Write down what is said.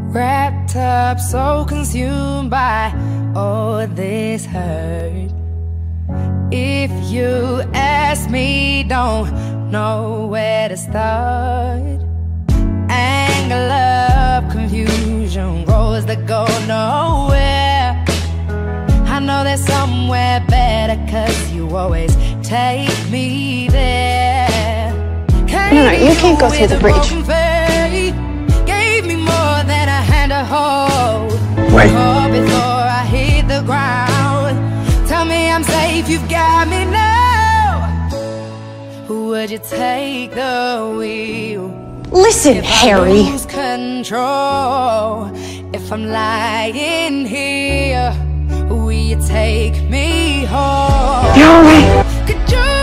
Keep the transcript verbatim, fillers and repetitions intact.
Wrapped up, so consumed by all this hurt. If you ask me, don't know where to start. Anger, love, confusion, roads that go nowhere. I know there's somewhere better, cause you always take me there. No, no, you can't go through the bridge. Gave me more than a hand to hold. Wait. Oh, before I hit the ground. Tell me I'm safe, you've got me now. Would you take the wheel? Listen, If Harry. I lose control, if I'm lying here, will you take me home? You're all right. Could you